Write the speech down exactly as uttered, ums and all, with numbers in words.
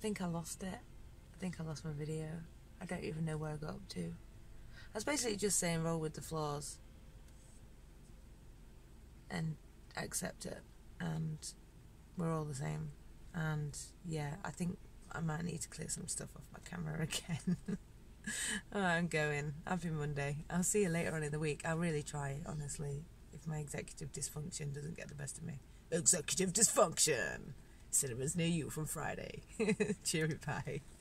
think I lost it. I think I lost my video. I don't even know where I got up to. I was basically just saying roll with the flaws and accept it, and we're all the same. And yeah, I think I might need to clear some stuff off my camera again. Alright, I'm going. Happy Monday. I'll see you later on in the week. I'll really try, honestly, if my executive dysfunction doesn't get the best of me. Executive dysfunction! Cinemas near you from Friday. Cheery pie.